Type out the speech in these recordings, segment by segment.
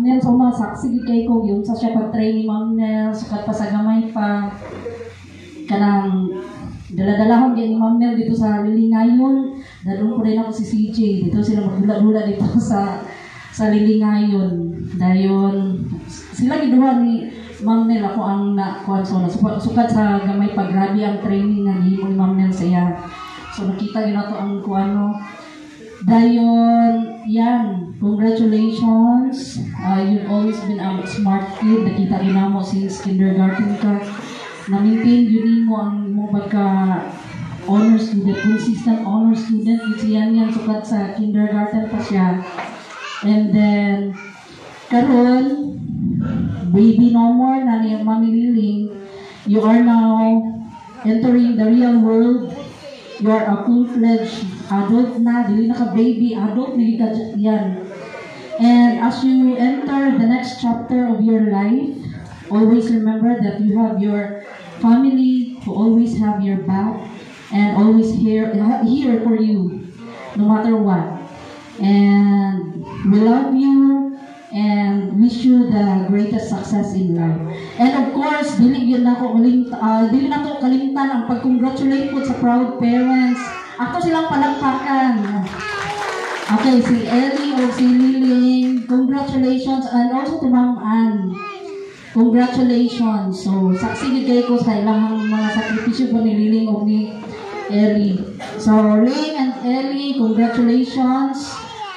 Ma'am Nel, so masaksi kay ko yun sa siya pag-train ni Ma'am Nel, sukat pa sa gamay pa. Kanang dala-dalahon din ni Ma'am Nel dito sa Lilingayon. Dalong ko rin ako si CJ. Dito sila magdula-dula dito sa Lilingayon. Dayon, sila giduha ni Ma'am Nel, ako ang nakuha. So, sukat sa gamay pa, grabe ang training na himo ni Ma'am Nel sa iya. So, nakita yun nato ang kuano. Dayon, yan, congratulations. You've always been a smart kid. Nakita rin mo since kindergarten ka. Na-maintain yun mo ang mong pagka-honor student, consistent honor student. Yan sukat sa kindergarten pa siya. And then, karon, baby no more na ni Mami Liling, you are now entering the real world. You are a full-fledged adult na, dili na ka baby, adult na yan. And as you enter the next chapter of your life, always remember that you have your family who always have your back and always here for you, no matter what. And we love you and wish you the greatest success in life. And of course, dili na to kalimtan ang pag-congratulate po sa proud parents. Ako silang palagpakan. Okay, si Ellie o si Liling, congratulations, and also to Ma'am Ann. Congratulations. So, saksi gid ko sa ilang mga sakripisyo po ni Liling o ni Ellie. So, Ling and Ellie, congratulations.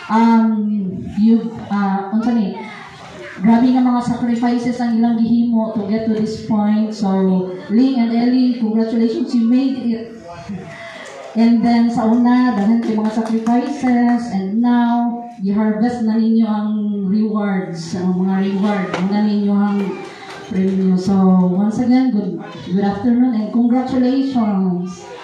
Grabe nga mga sacrifices ang ilang gihimo to get to this point. So, Ling and Ellie, congratulations, you made it. And then sa una, dahil kayo mga sacrifices, and now, i-harvest na ninyo ang rewards, ang mga reward, mga ninyo ang premium. So, once again, good afternoon and congratulations.